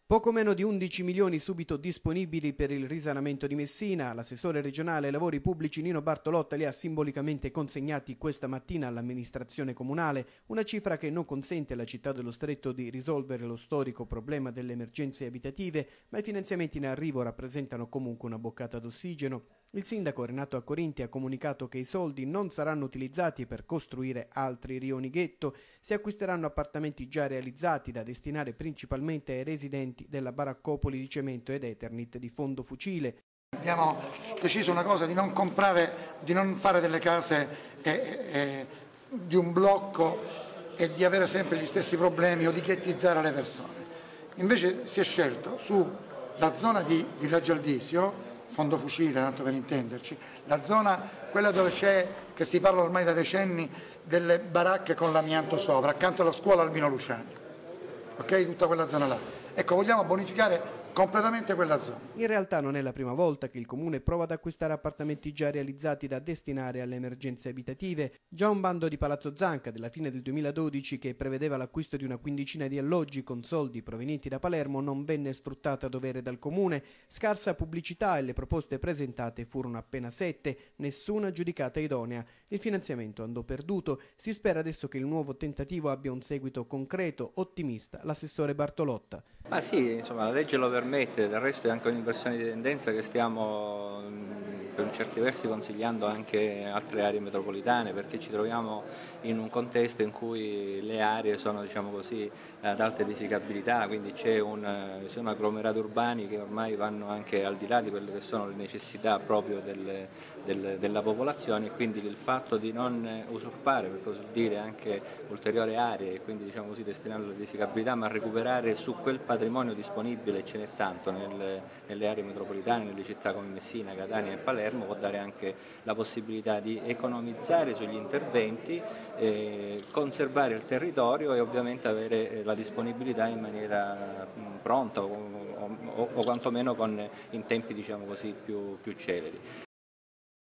Poco meno di 11 milioni subito disponibili per il risanamento di Messina. L'assessore regionale ai lavori pubblici Nino Bartolotta li ha simbolicamente consegnati questa mattina all'amministrazione comunale, una cifra che non consente alla città dello Stretto di risolvere lo storico problema delle emergenze abitative, ma i finanziamenti in arrivo rappresentano comunque una boccata d'ossigeno. Il sindaco Renato Accorinti ha comunicato che i soldi non saranno utilizzati per costruire altri rioni ghetto, si acquisteranno appartamenti già realizzati da destinare principalmente ai residenti della baraccopoli di Cemento ed Eternit di Fondo Fucile. Abbiamo deciso una cosa, di non comprare, di non fare delle case di un blocco e di avere sempre gli stessi problemi o di ghettizzare le persone. Invece si è scelto sulla zona di Villaggio Aldisio, Fondo Fucile, tanto per intenderci, la zona, quella dove c'è, che si parla ormai da decenni, delle baracche con l'amianto sopra, accanto alla scuola Albino Luciani, ok? Tutta quella zona là. Ecco, vogliamo bonificare completamente quella zona. In realtà non è la prima volta che il comune prova ad acquistare appartamenti già realizzati da destinare alle emergenze abitative. Già un bando di Palazzo Zanca della fine del 2012, che prevedeva l'acquisto di una quindicina di alloggi con soldi provenienti da Palermo, non venne sfruttato a dovere dal comune. Scarsa pubblicità e le proposte presentate furono appena 7, nessuna giudicata idonea. Il finanziamento andò perduto. Si spera adesso che il nuovo tentativo abbia un seguito concreto, ottimista l'assessore Bartolotta. Ma sì, insomma, la legge lo permette, del resto è anche un'inversione di tendenza che stiamo per certi versi consigliando anche altre aree metropolitane, perché ci troviamo in un contesto in cui le aree sono, diciamo così, ad alta edificabilità, quindi sono agglomerati urbani che ormai vanno anche al di là di quelle che sono le necessità proprio della popolazione, e quindi il fatto di non usurpare, per così dire, anche ulteriori aree e quindi, diciamo così, destinarle all'edificabilità, ma recuperare su quel patrimonio disponibile, ce n'è tanto nelle aree metropolitane, nelle città come Messina, Catania e Palermo, può dare anche la possibilità di economizzare sugli interventi, conservare il territorio e ovviamente avere la disponibilità in maniera pronta o quantomeno in tempi, diciamo così, più celeri.